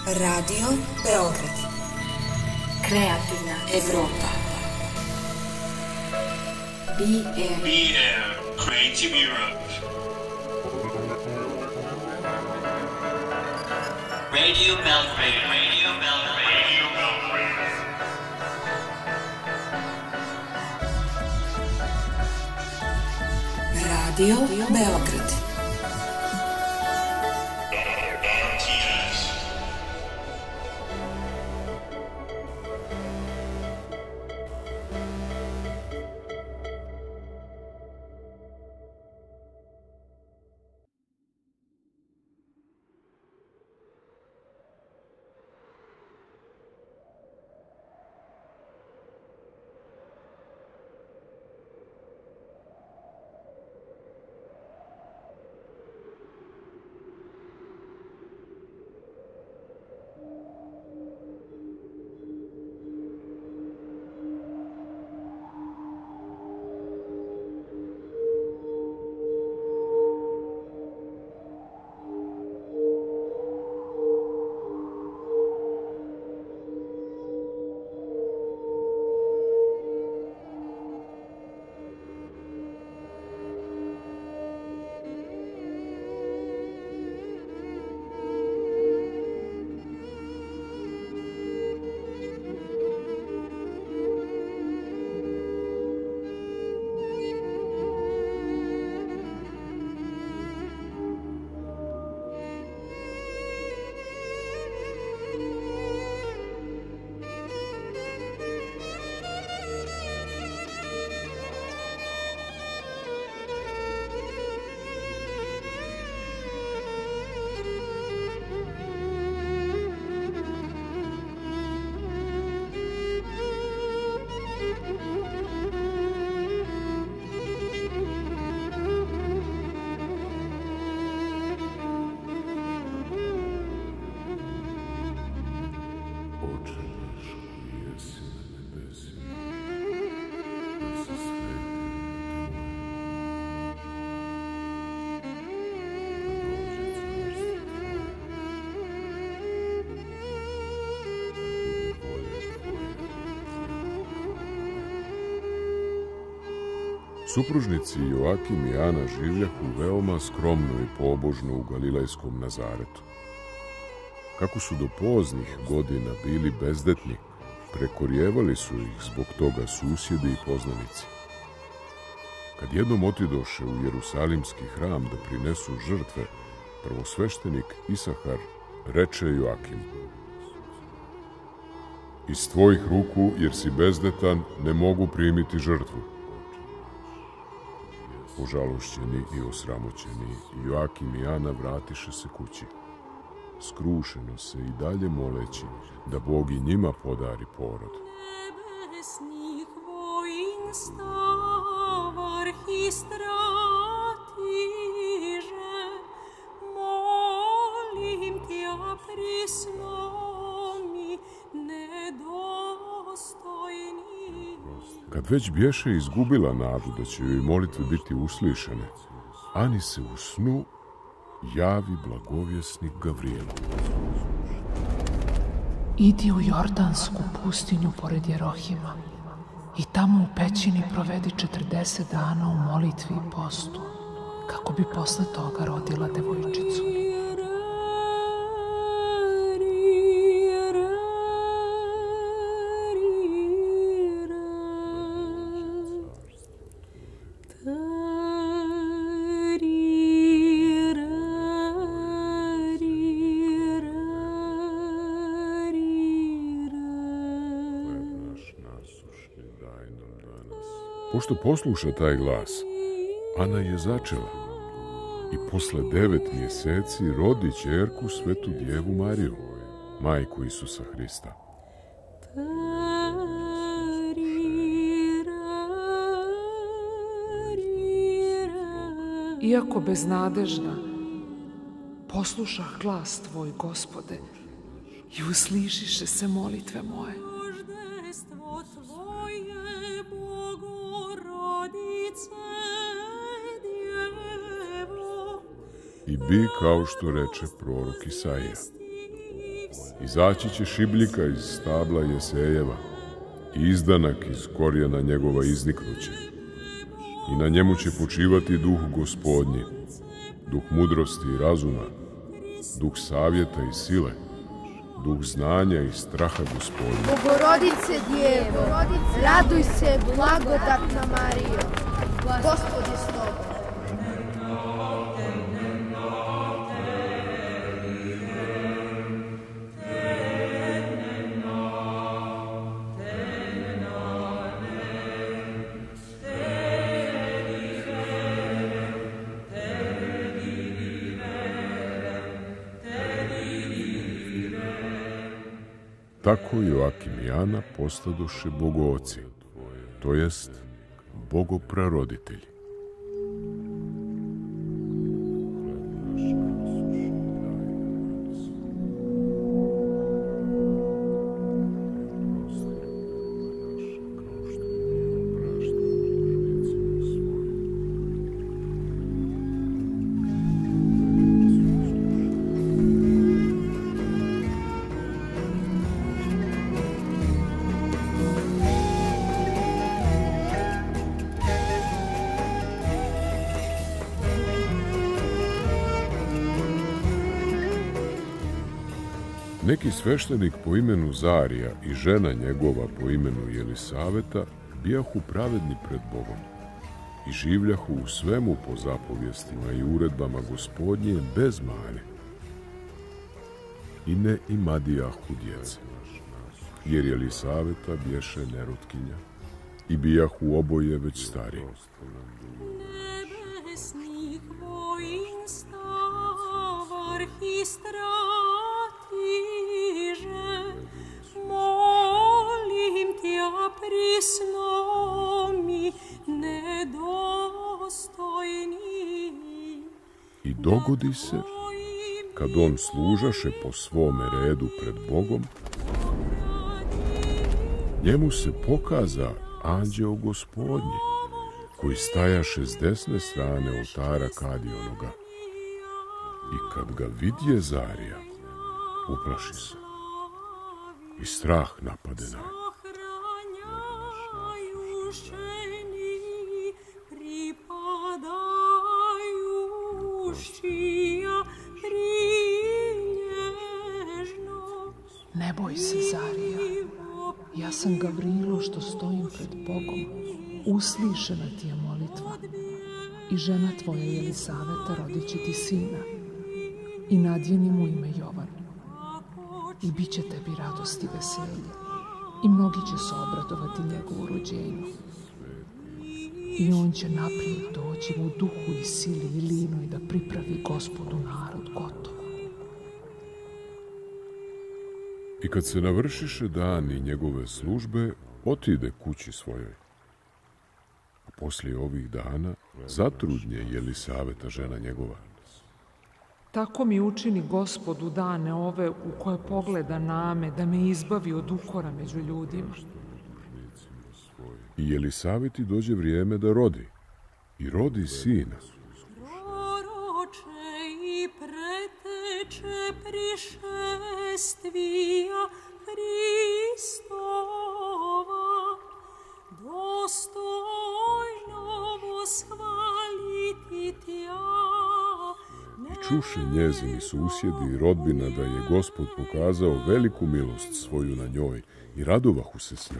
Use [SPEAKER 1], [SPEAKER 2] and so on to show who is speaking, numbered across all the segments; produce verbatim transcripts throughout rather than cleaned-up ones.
[SPEAKER 1] Radio Beograd. Kreativna Evropa. Be Air.
[SPEAKER 2] Be Air. Creative Europe. Radio Belgrade. Radio Belgrade. Radio Belgrade.
[SPEAKER 1] Radio Beograd.
[SPEAKER 3] Supružnici Joakim i Ana življahu veoma skromno i pobožno u Galilejskom Nazaretu. Kako su do poznih godina bili bezdetni, prekorjevali su ih zbog toga susjedi i poznanici. Kad jednom otidoše u Jerusalimski hram da prinesu žrtve, prvosveštenik Isahar reče Joakimu: iz tvojih ruku, jer si bezdetan, ne mogu primiti žrtvu. Ožalošćeni i osramoćeni, Joakim i Ana vratiše se kući, skrušeno se i dalje moleći da Bog i njima podari porod.
[SPEAKER 4] Nebesnih voinstava arhistratiže, molim tja prislomi nedostojni.
[SPEAKER 3] Kad već bješe izgubila nadu da će joj molitve biti uslišane, Ani se u snu javi blagovjesnik Gavrijel.
[SPEAKER 5] Idi u Jordansku pustinju pored Jerohima i tamo u pećini provedi četrdeset dana u molitvi i postu, kako bi posle toga rodila devojčicu.
[SPEAKER 3] Pošto posluša taj glas, Ana je začela i posle devet mjeseci rodi ćerku Svetu Djevu Mariju, majku Isusa Hrista.
[SPEAKER 5] Iako beznadežna, poslušah glas tvoj, Gospode, i uslišiše se molitve moje.
[SPEAKER 3] I bi kao što reče prorok Isaija: Izaći će šibljika iz stabla Jesejeva i izdanak iz korijena njegova izniknuće. I na njemu će počivati duh Gospodnji, duh mudrosti i razuma, duh savjeta i sile, duh znanja i straha Gospodnja.
[SPEAKER 6] Bogorodice Djevo, raduj se, blagodatna Marijo, Gospod je s tobom.
[SPEAKER 3] Tako Joakim i Ana postadoše bogooci, to jest bogopraroditelji. Neki sveštenik po imenu Zarija i žena njegova po imenu Jelisaveta bijahu pravedni pred Bogom i življahu u svemu po zapovjestima i uredbama Gospodnje bez mane. I ne imadijahu djece, jer Jelisaveta bješe nerotkinja i bijahu oboje već stari.
[SPEAKER 4] Nebesnih voinstav arhistra molim tja prisno mi nedostojni.
[SPEAKER 3] I dogodi se, kad on služaše po svome redu pred Bogom, njemu se pokaza anđeo Gospodnji, koji stajaše s desne strane oltara Kadionoga. I kad ga vidje Zarija, uplaši se i strah napade na nje.
[SPEAKER 5] Ne boj se, Zarija, ja sam Gavrilo što stojim pred Bogom, uslišena ti je molitva i žena tvoja Jelisaveta rodit će ti sina i nadjeni mu ime Jovan. I bit će tebi radost i veselje i mnogi će se obradovati njegovu rođenju. I on će naprijed doći u duhu i sili i linoj da pripravi Gospodu narod gotovo.
[SPEAKER 3] I kad se navršiše dani njegove službe, otide kući svojoj. A poslije ovih dana zatrudnje Jelisaveta žena njegova.
[SPEAKER 5] Tako mi učini Gospod u dane ove u koje pogleda name da me izbavi od ukora među ljudima.
[SPEAKER 3] I Jelisaveti dođe vrijeme da rodi. I rodi sina.
[SPEAKER 4] Proroče i preteče prišestvija Hristova, dostojno voshvaliti tja.
[SPEAKER 3] I čuše njezini susjedi i rodbina da je Gospod pokazao veliku milost svoju na njoj i radovahu se s njom.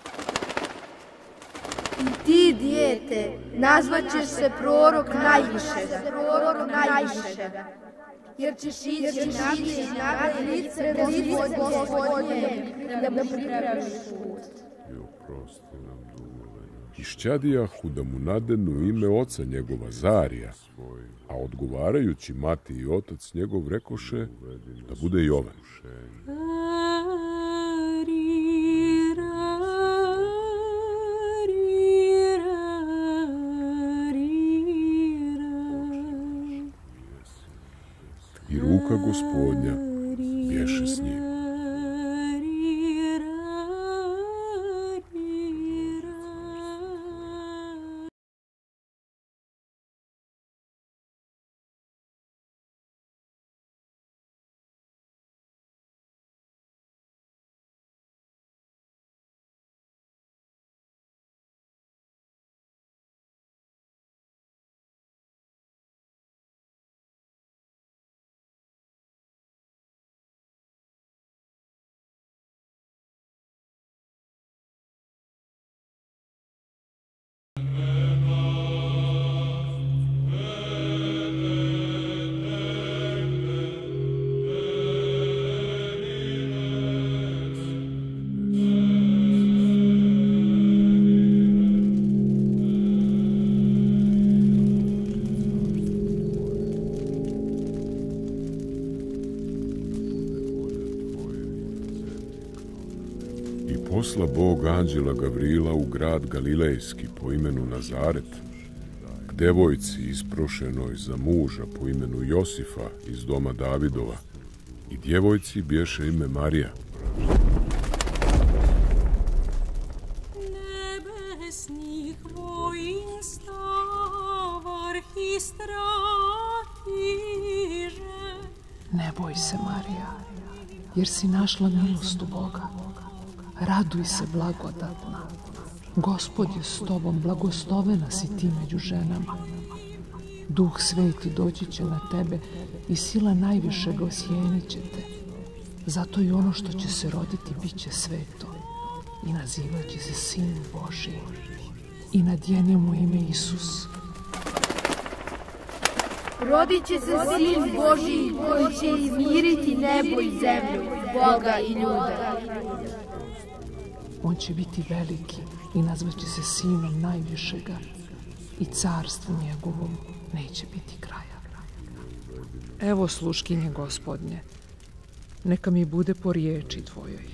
[SPEAKER 6] I ti, dijete, nazvaćeš se prorok najvišega, prorok najvišega, jer ćeš ići naprijed lice Gospodnje, da mu pripraviš put.
[SPEAKER 3] Išćadijahu da mu nadenu ime oca njegova Zarija, a odgovarajući mati i otac njegov rekoše da bude Jovan. I ruka Gospodnja bješe s njim. Posla Bog anđela Gavrila u grad Galilejski po imenu Nazaret, k devojci isprošenoj za muža po imenu Josifa iz doma Davidova, i djevojci bješe ime Marija.
[SPEAKER 4] Nebesnih vojinstava arhistratiže.
[SPEAKER 5] Ne boj se, Marija, jer si našla milost u Boga. Raduj se, blagodatna. Gospod je s tobom, blagoslovena si ti među ženama. Duh Sveti doći će na tebe i sila najvišega osjenit će te. Zato i ono što će se roditi bit će sveto i nazivat će se Sin Božji i nadjene mu ime Isus.
[SPEAKER 6] Rodit će se Sin Božji koji će izmiriti nebo i zemlju, Boga i ljuda.
[SPEAKER 5] On će biti veliki i nazvaće se Sinom najvišega i carstvu njegovom neće biti kraja. Evo sluškinje Gospodnje, neka mi bude po riječi tvojoj.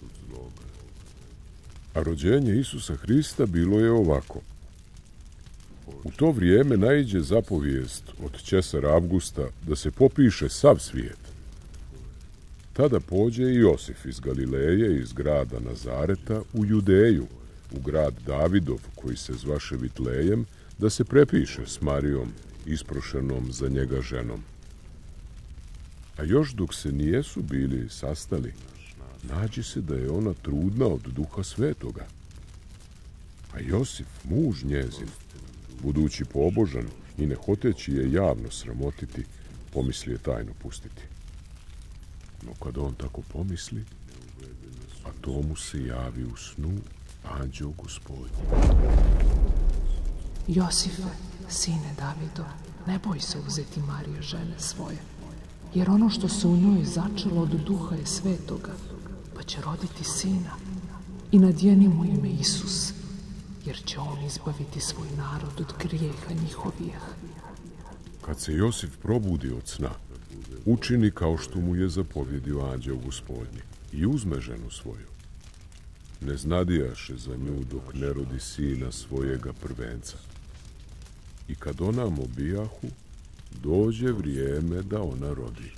[SPEAKER 3] A rođenje Isusa Hrista bilo je ovako. U to vrijeme naiđe zapovijest od Cesara Avgusta da se popiše sav svijet. Tada pođe i Josif iz Galileje, iz grada Nazareta, u Judeju, u grad Davidov, koji se zvaše Vitlejem, da se prepiše s Marijom, isprošenom za njega ženom. A još dok se nijesu bili sastali, nađe se da je ona trudna od Duha Svetoga. A Josif, muž njezin, budući pobožan i ne hoteći je javno sramotiti, pomisli je tajno pustiti. No kad on tako pomisli, a to mu se javi u snu anđeo Gospodnji.
[SPEAKER 5] Josife, sine Davidov, ne boj se uzeti Marije, žene svoje, jer ono što se u njoj začelo od Duha je Svetoga, pa će roditi sina i nadjeni mu ime Isus, jer će on izbaviti svoj narod od grijeha njihovih.
[SPEAKER 3] Kad se Josif probudi od sna, učini kao što mu je zapovjedio anđeo Gospodnji i uzme ženu svoju. Ne znadijaše za nju dok ne rodi sina svojega prvenca. I kad onamo bijahu, dođe vrijeme da ona rodi.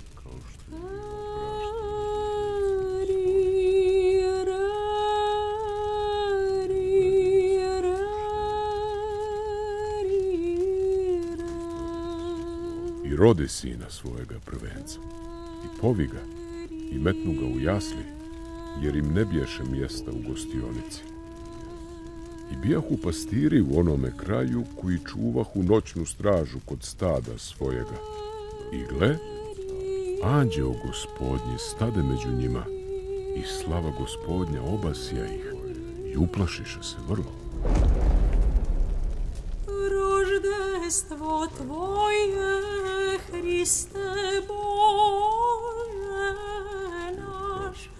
[SPEAKER 3] I rodi sina svojega prvenca, i povi ga, i metnu ga u jasli, jer im ne bješe mjesta u gostionici. I bijahu pastiri u onome kraju koji čuvahu noćnu stražu kod stada svojega. I gle, anđeo Gospodnji stade među njima, i slava Gospodnja obasja ih, i uplašiše se vrlo.
[SPEAKER 4] Roždestvo tvoje, Hriste Bože naš,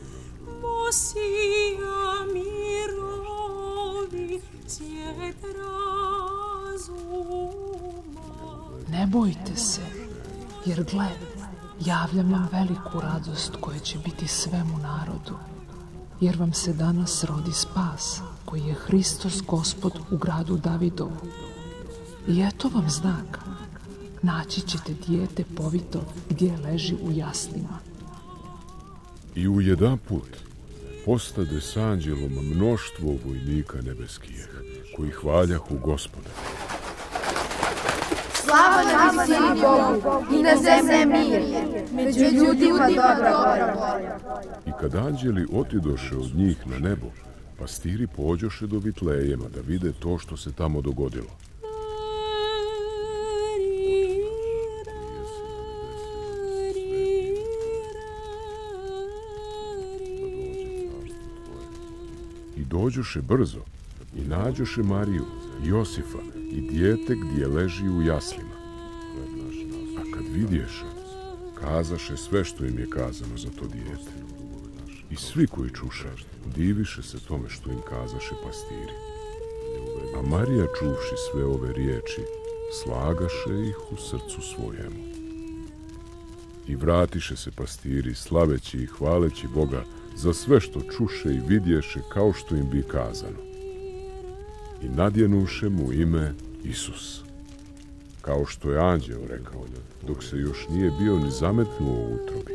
[SPEAKER 4] Mosija mirovi, cvijet razuma.
[SPEAKER 5] Ne bojte se, jer gle, javljam vam veliku radost koja će biti svemu narodu, jer vam se danas rodi spas, koji je Hristos Gospod u gradu Davidovu. I eto vam znak, naći ćete dijete povito gdje leži u jaslima.
[SPEAKER 3] I u jedan put postade s anđelom mnoštvo vojnika nebeskih, koji hvaljahu Gospoda.
[SPEAKER 6] Slava na visini Bogu i na zemlji mir, među ljudima dobra volja.
[SPEAKER 3] I kad anđeli otidoše od njih na nebo, pastiri pođoše do Vitlejema da vide to što se tamo dogodilo. I dođoše brzo i nađoše Mariju, Josifa i dijete gdje leži u jaslima. A kad vidješe, kazaše sve što im je kazano za to dijete. I svi koji čuše, diviše se tome što im kazaše pastiri. A Marija, čuvši sve ove riječi, slagaše ih u srcu svojemu. I vratiše se pastiri, slaveći i hvaleći Boga za sve što čuše i vidješe kao što im bi kazano. I nadjenuše mu ime Isus, kao što je anđeo rekao, dok se još nije bio ni zametnuo u utrobi.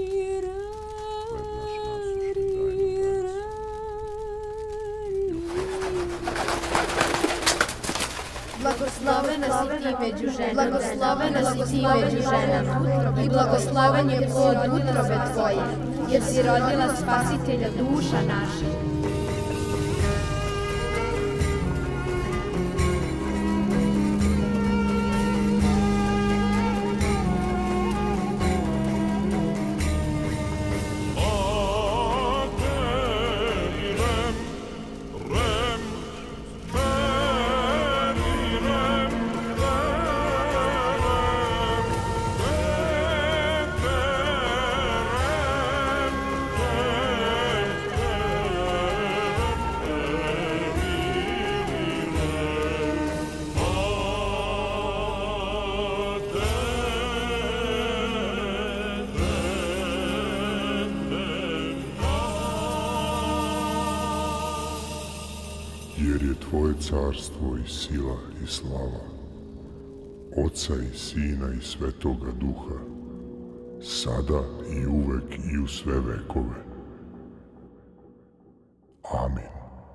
[SPEAKER 6] Blagoslovena si ti među ženama, blagoslovena si ti među ženama, i blagosloven je plod utrobe tvoje, jer si rodila spasitelja duša naših.
[SPEAKER 7] Jer je tvoje carstvo i sila i slava, Oca i Sina i Svetoga Duha, sada i uvek i u sve vekove. Amin.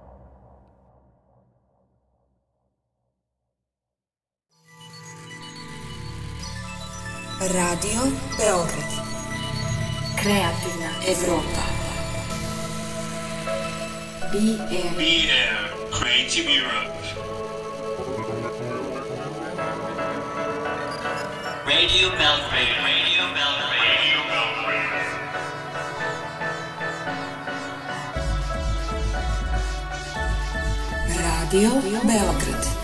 [SPEAKER 1] Radio Beograd. Kreativna Evropa. B R.
[SPEAKER 2] B R. Creative Europe. Radio Belgrade. Radio Belgrade. Radio Belgrade.
[SPEAKER 1] Radio Beograd.